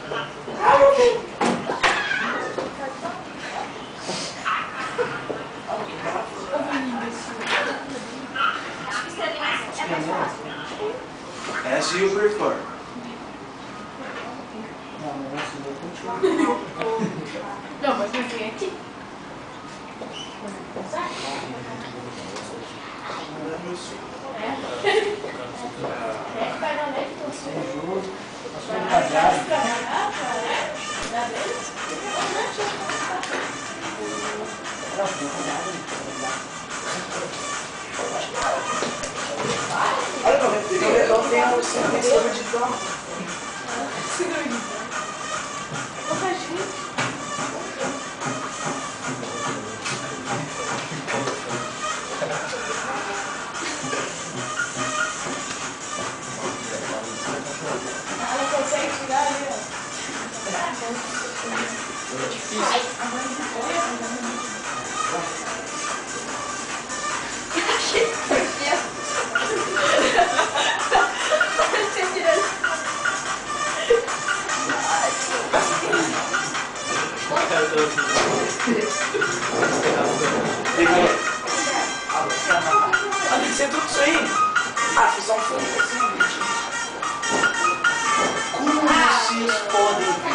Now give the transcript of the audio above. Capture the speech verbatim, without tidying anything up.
As you prefer. Não, mas não tem aqui. É? É, vai na net, tô sem juros. Vai trabalhar, dá bem? Olha como é que eu tenho o síndrome de Down. Síndrome de Down. Pouca gente. Ela consegue tirar ali, ó. É difícil. Tem que ser tudo isso aí. Ah, fiz só um fundo assim, gente. Como vocês podem